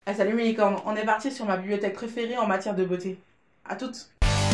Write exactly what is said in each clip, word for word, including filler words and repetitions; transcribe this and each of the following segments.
Ah, salut mes licornes, on est parti sur ma bibliothèque préférée en matière de beauté. À toutes.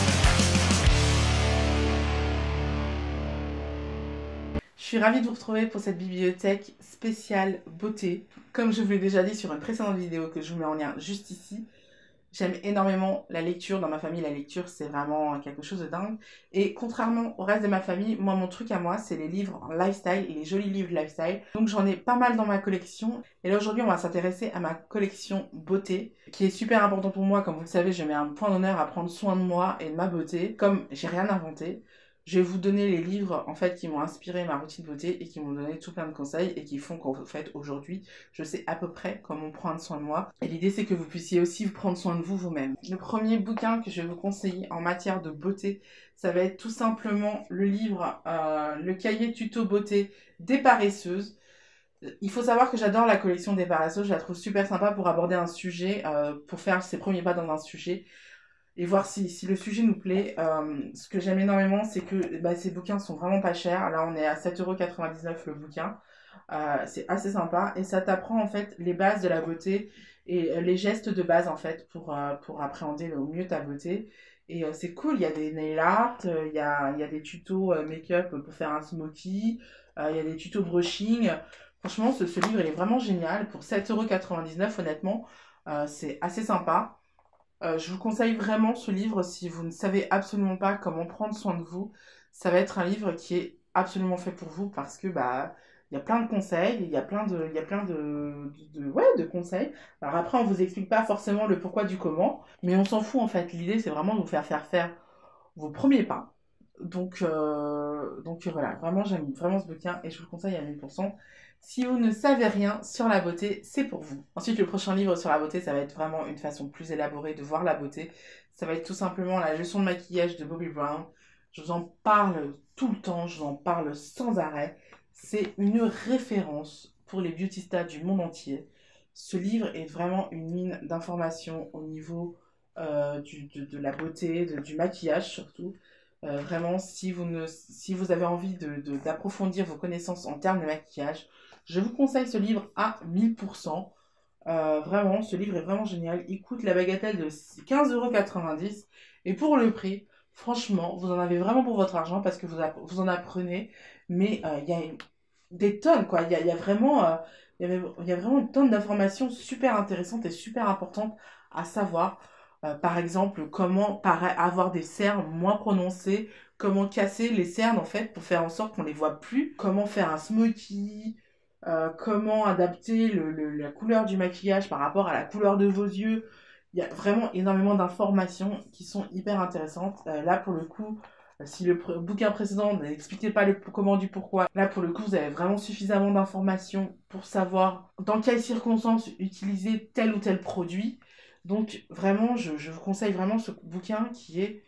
Je suis ravie de vous retrouver pour cette bibliothèque spéciale beauté. Comme je vous l'ai déjà dit sur une précédente vidéo que je vous mets en lien juste ici, j'aime énormément la lecture. Dans ma famille, la lecture, c'est vraiment quelque chose de dingue. Et contrairement au reste de ma famille, moi, mon truc à moi, c'est les livres en lifestyle et les jolis livres lifestyle. Donc, j'en ai pas mal dans ma collection. Et là, aujourd'hui, on va s'intéresser à ma collection beauté, qui est super important pour moi. Comme vous le savez, je mets un point d'honneur à prendre soin de moi et de ma beauté. Comme j'ai rien inventé, je vais vous donner les livres en fait qui m'ont inspiré ma routine beauté et qui m'ont donné tout plein de conseils et qui font qu'en fait aujourd'hui je sais à peu près comment prendre soin de moi. Et l'idée c'est que vous puissiez aussi vous prendre soin de vous vous-même. Le premier bouquin que je vais vous conseiller en matière de beauté, ça va être tout simplement le livre euh, Le cahier tuto beauté des paresseuses. Il faut savoir que j'adore la collection des paresseuses, je la trouve super sympa pour aborder un sujet, euh, pour faire ses premiers pas dans un sujet et voir si, si le sujet nous plaît. Euh, ce que j'aime énormément, c'est que bah, ces bouquins sont vraiment pas chers. Là, on est à sept euros quatre-vingt-dix-neuf le bouquin. Euh, c'est assez sympa et ça t'apprend en fait les bases de la beauté et les gestes de base en fait pour, euh, pour appréhender au mieux ta beauté. Et euh, c'est cool, il y a des nail art, euh, il, y a, il y a des tutos euh, make-up pour faire un smoky, euh, il y a des tutos brushing. Franchement, ce, ce livre il est vraiment génial. Pour sept euros quatre-vingt-dix-neuf, honnêtement, euh, c'est assez sympa. Euh, je vous conseille vraiment ce livre si vous ne savez absolument pas comment prendre soin de vous. Ça va être un livre qui est absolument fait pour vous parce que bah il y a plein de conseils, il y a plein de, il y a plein de, de, de- ouais, de conseils. Alors après, on vous explique pas forcément le pourquoi du comment, mais on s'en fout en fait. L'idée, c'est vraiment de vous faire faire faire vos premiers pas. Donc, euh, donc euh, voilà, vraiment, j'aime vraiment ce bouquin et je vous le conseille à mille pour cent. Si vous ne savez rien sur la beauté, c'est pour vous. Ensuite, le prochain livre sur la beauté, ça va être vraiment une façon plus élaborée de voir la beauté. Ça va être tout simplement la leçon de maquillage de Bobbi Brown. Je vous en parle tout le temps, je vous en parle sans arrêt. C'est une référence pour les beautystas du monde entier. Ce livre est vraiment une mine d'informations au niveau euh, du, de, de la beauté, de- du maquillage surtout. Euh, vraiment, si vous, ne, si vous avez envie de, de- d'approfondir vos connaissances en termes de maquillage, je vous conseille ce livre à mille pour cent. Euh, vraiment, ce livre est vraiment génial. Il coûte la bagatelle de quinze euros quatre-vingt-dix. Et pour le prix, franchement, vous en avez vraiment pour votre argent parce que vous, app- vous en apprenez. Mais euh, il y a une- des tonnes, quoi. Il y a, il y a vraiment, euh, il y avait- il y a vraiment une tonne d'informations super intéressantes et super importantes à savoir. Euh, par exemple, comment para- avoir des cernes moins prononcées, comment casser les cernes en fait pour faire en sorte qu'on les voit plus, comment faire un smoky, euh, comment adapter le, le- la couleur du maquillage par rapport à la couleur de vos yeux. Il y a vraiment énormément d'informations qui sont hyper intéressantes. Euh, là, pour le coup, euh, si le pr- bouquin précédent n'expliquait pas le comment du pourquoi, là, pour le coup, vous avez vraiment suffisamment d'informations pour savoir dans quelles circonstances utiliser tel ou tel produit. Donc, vraiment, je, je vous conseille vraiment ce bouquin qui est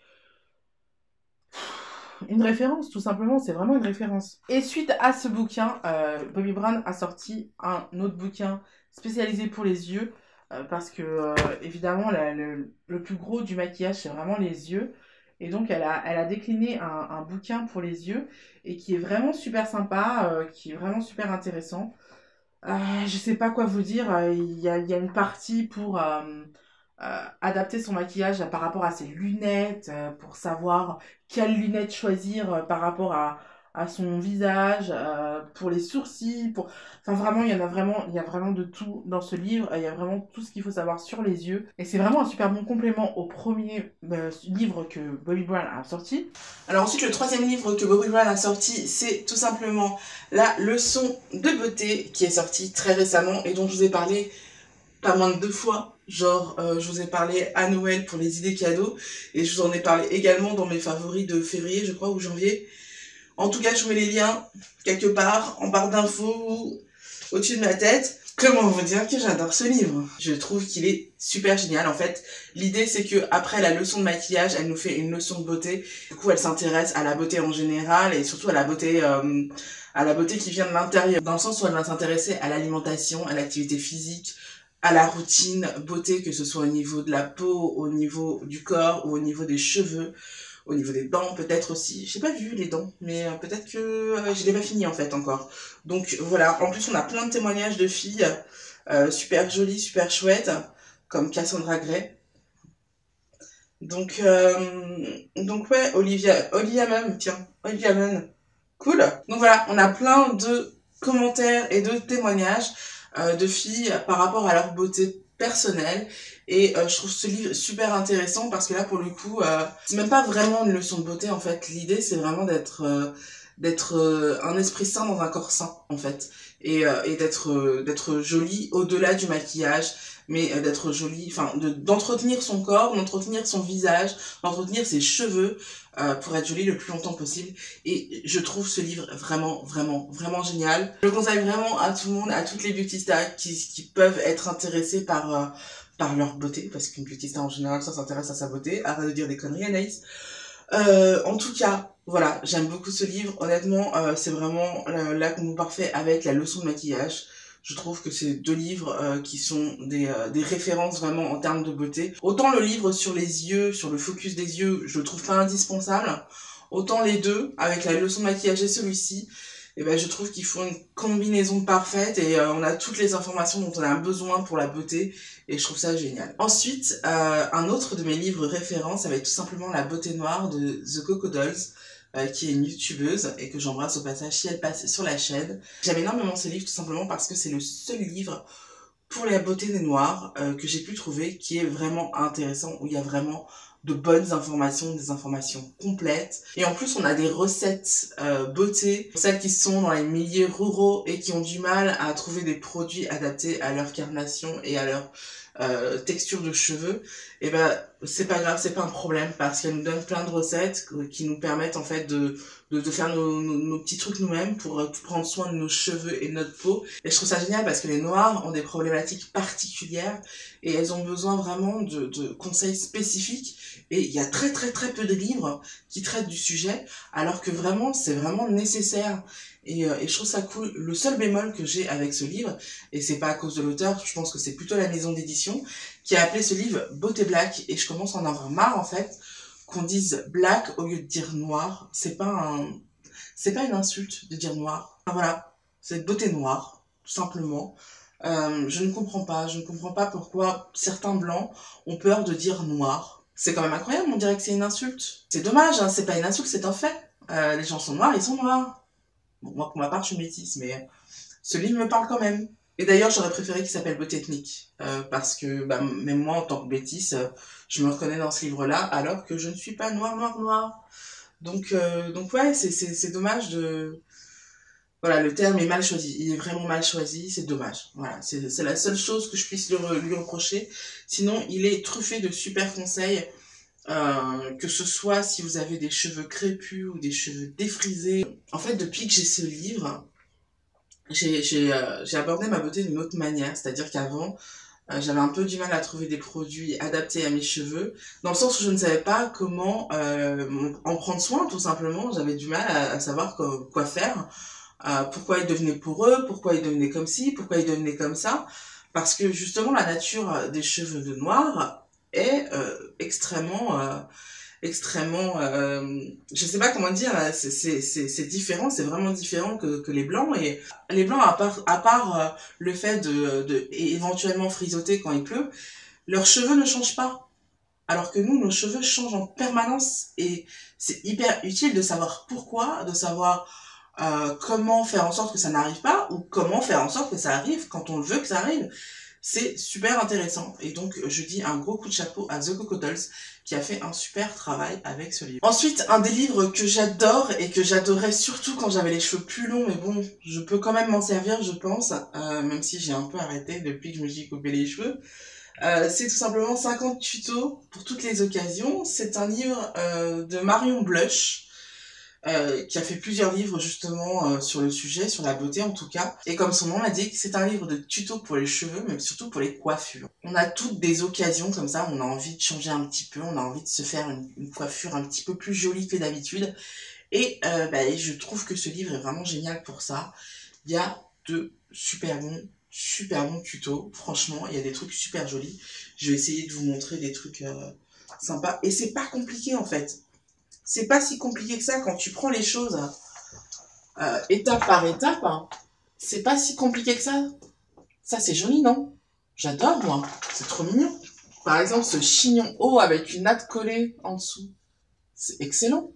une référence, tout simplement, c'est vraiment une référence. Et suite à ce bouquin, euh, Bobbi Brown a sorti un autre bouquin spécialisé pour les yeux, euh, parce que, euh, évidemment, la- le, le plus gros du maquillage, c'est vraiment les yeux. Et donc, elle a, elle a décliné un, un bouquin pour les yeux, et qui est vraiment super sympa, euh, qui est vraiment super intéressant. Euh, je sais pas quoi vous dire, euh, il y a, il y a une partie pour... euh, euh, adapter son maquillage par rapport à ses lunettes, euh, pour savoir quelles lunettes choisir euh, par rapport à, à son visage, euh, pour les sourcils, pour... Enfin vraiment, il y en a vraiment, il y a vraiment de tout dans ce livre, il y a vraiment tout ce qu'il faut savoir sur les yeux. Et c'est vraiment un super bon complément au premier euh, livre que Bobbi Brown a sorti. Alors ensuite, le troisième livre que Bobbi Brown a sorti, c'est tout simplement La leçon de beauté, qui est sorti très récemment et dont je vous ai parlé pas moins de deux fois. Genre, euh, je vous ai parlé à Noël pour les idées cadeaux et je vous en ai parlé également dans mes favoris de février, je crois, ou janvier. En tout cas, je vous mets les liens quelque part en barre d'infos ou au-dessus de ma tête. Comment vous dire que j'adore ce livre? Je trouve qu'il est super génial. En fait, l'idée c'est que après la leçon de maquillage, elle nous fait une leçon de beauté. Du coup, elle s'intéresse à la beauté en général et surtout à la beauté, euh, à la beauté qui vient de l'intérieur. Dans le sens où elle va s'intéresser à l'alimentation, à l'activité physique, à la routine beauté, que ce soit au niveau de la peau, au niveau du corps ou au niveau des cheveux, au niveau des dents peut-être aussi. J'ai pas vu les dents, mais euh, peut-être que euh, je l'ai pas fini en fait encore. Donc voilà, en plus on a plein de témoignages de filles euh, super jolies, super chouettes, comme Cassandra Gray. Donc, euh, donc ouais, Olivia, Olivia Munn, tiens, Olivia Munn, cool. Donc voilà, on a plein de commentaires et de témoignages euh, de filles par rapport à leur beauté personnelle. Et euh, je trouve ce livre super intéressant parce que là, pour le coup, euh, c'est même pas vraiment une leçon de beauté, en fait. L'idée, c'est vraiment d'être euh, d'être euh, un esprit sain dans un corps sain, en fait. Et, euh, et d'être euh, d'être jolie au-delà du maquillage, mais euh, d'être jolie, enfin, de, d'entretenir son corps, d'entretenir son visage, d'entretenir ses cheveux euh, pour être jolie le plus longtemps possible. Et je trouve ce livre vraiment, vraiment, vraiment génial. Je le conseille vraiment à tout le monde, à toutes les beauty stars qui, qui peuvent être intéressées par, euh, par leur beauté, parce qu'une beauty star en général, ça s'intéresse à sa beauté. Arrête de dire des conneries, Anaïs. Euh, en tout cas, voilà, j'aime beaucoup ce livre. Honnêtement, euh, c'est vraiment euh, là qu'on parfait avec la leçon de maquillage. Je trouve que c'est deux livres euh, qui sont des, euh, des références vraiment en termes de beauté. Autant le livre sur les yeux, sur le focus des yeux, je le trouve pas indispensable. Autant les deux, avec la leçon de maquillage et celui-ci, eh ben, je trouve qu'ils font une combinaison parfaite et euh, on a toutes les informations dont on a besoin pour la beauté et je trouve ça génial. Ensuite, euh, un autre de mes livres référents, ça va être tout simplement La beauté noire de The Coco Dolls, euh, qui est une youtubeuse et que j'embrasse au passage si elle passe sur la chaîne. J'aime énormément ce livre tout simplement parce que c'est le seul livre pour la beauté des noirs euh, que j'ai pu trouver qui est vraiment intéressant, où il y a vraiment de bonnes informations, des informations complètes. Et en plus, on a des recettes euh, beauté, celles qui sont dans les milieux ruraux et qui ont du mal à trouver des produits adaptés à leur carnation et à leur euh, texture de cheveux. Et ben, c'est pas grave, c'est pas un problème parce qu'elle nous donne plein de recettes qui nous permettent en fait de de, de faire nos, nos, nos petits trucs nous-mêmes pour euh, prendre soin de nos cheveux et de notre peau. Et je trouve ça génial parce que les noirs ont des problématiques particulières et elles ont besoin vraiment de, de conseils spécifiques. Et il y a très très très peu de livres qui traitent du sujet, alors que vraiment, c'est vraiment nécessaire. Et, euh, et je trouve ça cool. Le seul bémol que j'ai avec ce livre, et c'est pas à cause de l'auteur, je pense que c'est plutôt la maison d'édition, qui a appelé ce livre Beauté Black, et je commence à en avoir marre en fait, qu'on dise black au lieu de dire noir. C'est pas un, c'est pas une insulte de dire noir. Enfin, voilà, c'est beauté noire, tout simplement. Euh, je ne comprends pas, je ne comprends pas pourquoi certains blancs ont peur de dire noir. C'est quand même incroyable, on dirait que c'est une insulte. C'est dommage, hein, c'est pas une insulte, c'est un fait. Euh, les gens sont noirs, ils sont noirs. Bon, moi, pour ma part, je suis métisse, mais ce livre me parle quand même. Et d'ailleurs, j'aurais préféré qu'il s'appelle Beauté ethnique, euh, parce que bah, même moi, en tant que métisse, euh, je me reconnais dans ce livre-là, alors que je ne suis pas noire, noire, noire. Donc, euh, donc ouais, c'est, c'est, c'est dommage de... Voilà, le terme est mal choisi. Il est vraiment mal choisi, c'est dommage. Voilà, c'est, c'est la seule chose que je puisse lui, lui reprocher. Sinon, il est truffé de super conseils, euh, que ce soit si vous avez des cheveux crépus ou des cheveux défrisés. En fait, depuis que j'ai ce livre, j'ai, j'ai, euh, j'ai abordé ma beauté d'une autre manière. C'est-à-dire qu'avant, euh, j'avais un peu du mal à trouver des produits adaptés à mes cheveux, dans le sens où je ne savais pas comment euh, en prendre soin, tout simplement. J'avais du mal à, à savoir quoi, quoi faire. Euh, pourquoi ils devenaient poreux, pourquoi ils devenaient comme ci, pourquoi ils devenaient comme ça. Parce que justement, la nature des cheveux de noir est euh, extrêmement... Euh, extrêmement... Euh, je sais pas comment dire, c'est, c'est, c'est, c'est différent, c'est vraiment différent que, que les blancs. Et les blancs, à part, à part euh, le fait de, de éventuellement frisoter quand il pleut, leurs cheveux ne changent pas. Alors que nous, nos cheveux changent en permanence. Et c'est hyper utile de savoir pourquoi, de savoir euh, comment faire en sorte que ça n'arrive pas, ou comment faire en sorte que ça arrive quand on le veut que ça arrive. C'est super intéressant. Et donc, je dis un gros coup de chapeau à The Coco Dolls qui a fait un super travail avec ce livre. Ensuite, un des livres que j'adore et que j'adorais surtout quand j'avais les cheveux plus longs, mais bon, je peux quand même m'en servir, je pense, euh, même si j'ai un peu arrêté depuis que je me suis coupé les cheveux. Euh, c'est tout simplement cinquante tutos pour toutes les occasions. C'est un livre euh, de Marion Blush, euh, qui a fait plusieurs livres justement euh, sur le sujet, sur la beauté en tout cas. Et comme son nom l'indique, c'est un livre de tutos pour les cheveux, mais surtout pour les coiffures. On a toutes des occasions comme ça, on a envie de changer un petit peu, on a envie de se faire une, une coiffure un petit peu plus jolie que d'habitude. Et euh, bah, je trouve que ce livre est vraiment génial pour ça. Il y a de super bons, super bons tutos. Franchement, il y a des trucs super jolis. Je vais essayer de vous montrer des trucs euh, sympas. Et c'est pas compliqué en fait. C'est pas si compliqué que ça quand tu prends les choses euh, étape par étape. Hein. C'est pas si compliqué que ça. Ça, c'est joli, non? J'adore, moi. C'est trop mignon. Par exemple, ce chignon haut avec une natte collée en dessous. C'est excellent.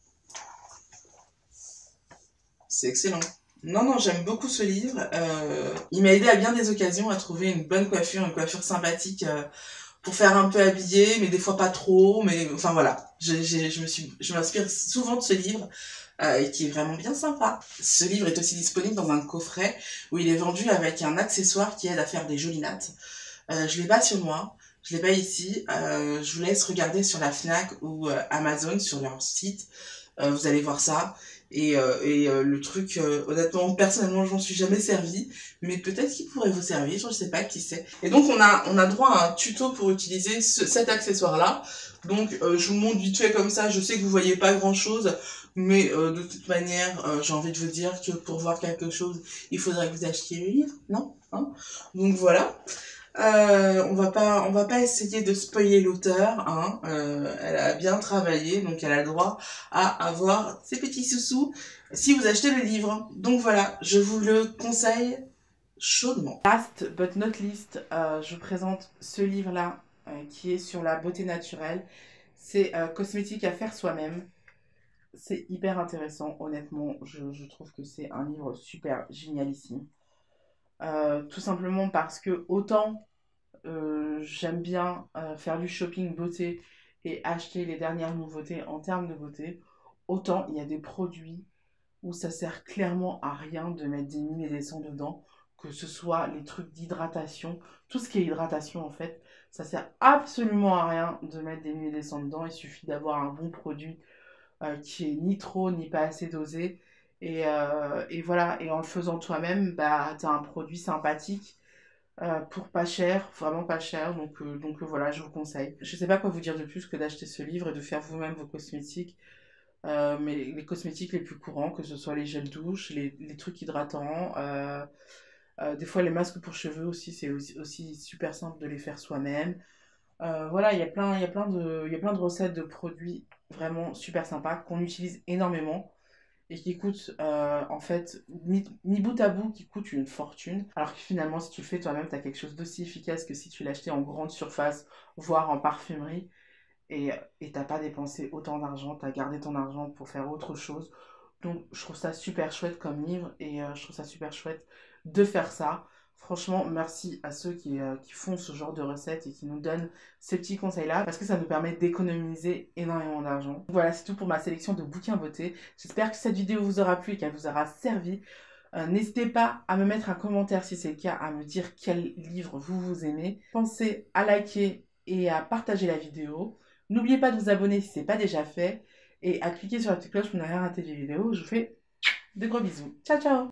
C'est excellent. Non, non, j'aime beaucoup ce livre. Euh, il m'a aidé à bien des occasions à trouver une bonne coiffure, une coiffure sympathique euh, pour faire un peu habillé, mais des fois pas trop. Mais enfin voilà, je, je, je me suis, je m'inspire souvent de ce livre euh, et qui est vraiment bien sympa. Ce livre est aussi disponible dans un coffret où il est vendu avec un accessoire qui aide à faire des jolies nattes. Euh, je l'ai pas sur moi, je l'ai pas ici. Euh, je vous laisse regarder sur la Fnac ou euh, Amazon sur leur site. Euh, vous allez voir ça. Et, euh, et euh, le truc, euh, honnêtement, personnellement, je m'en suis jamais servi, mais peut-être qu'il pourrait vous servir, je ne sais pas, qui sait. Et donc, on a, on a droit à un tuto pour utiliser ce, cet accessoire-là. Donc, euh, je vous montre vite fait comme ça, je sais que vous voyez pas grand-chose, mais euh, de toute manière, euh, j'ai envie de vous dire que pour voir quelque chose, il faudrait que vous achetiez le livre, non hein? Donc voilà. Euh, on va pas, on va pas essayer de spoiler l'auteur, hein. Euh, elle a bien travaillé, donc elle a le droit à avoir ses petits sous-sous si vous achetez le livre. Donc voilà, je vous le conseille chaudement. Last but not least, euh, je vous présente ce livre-là euh, qui est sur la beauté naturelle. C'est euh, Cosmétique à faire soi-même. C'est hyper intéressant, honnêtement. Je, je trouve que c'est un livre super génialissime. Euh, tout simplement parce que autant euh, j'aime bien euh, faire du shopping beauté et acheter les dernières nouveautés en termes de beauté, autant il y a des produits où ça sert clairement à rien de mettre des mille et des cents dedans, que ce soit les trucs d'hydratation, tout ce qui est hydratation en fait, ça sert absolument à rien de mettre des mille et des cents dedans, il suffit d'avoir un bon produit euh, qui est ni trop ni pas assez dosé. Et, euh, et voilà, et en le faisant toi-même, bah, tu as un produit sympathique euh, pour pas cher, vraiment pas cher. Donc, euh, donc euh, voilà, je vous conseille. Je sais pas quoi vous dire de plus que d'acheter ce livre et de faire vous-même vos cosmétiques. Euh, mais les cosmétiques les plus courants, que ce soit les gels douche, les, les trucs hydratants, euh, euh, des fois les masques pour cheveux aussi, c'est aussi, aussi super simple de les faire soi-même. Euh, voilà, il y a plein, il y a plein de, il y a plein de recettes de produits vraiment super sympas qu'on utilise énormément et qui coûtent euh, en fait mis, mis bout à bout qui coûtent une fortune. Alors que finalement, si tu le fais toi-même, tu as quelque chose d'aussi efficace que si tu l'achetais en grande surface, voire en parfumerie. Et et t'as pas dépensé autant d'argent, t'as gardé ton argent pour faire autre chose. Donc je trouve ça super chouette comme livre et euh, je trouve ça super chouette de faire ça. Franchement, merci à ceux qui, euh, qui font ce genre de recettes et qui nous donnent ces petits conseils-là parce que ça nous permet d'économiser énormément d'argent. Voilà, c'est tout pour ma sélection de bouquins beauté. J'espère que cette vidéo vous aura plu et qu'elle vous aura servi. Euh, n'hésitez pas à me mettre un commentaire si c'est le cas, à me dire quel livre vous vous aimez. Pensez à liker et à partager la vidéo. N'oubliez pas de vous abonner si ce n'est pas déjà fait et à cliquer sur la petite cloche pour ne rien rater des vidéos. Je vous fais de gros bisous. Ciao, ciao!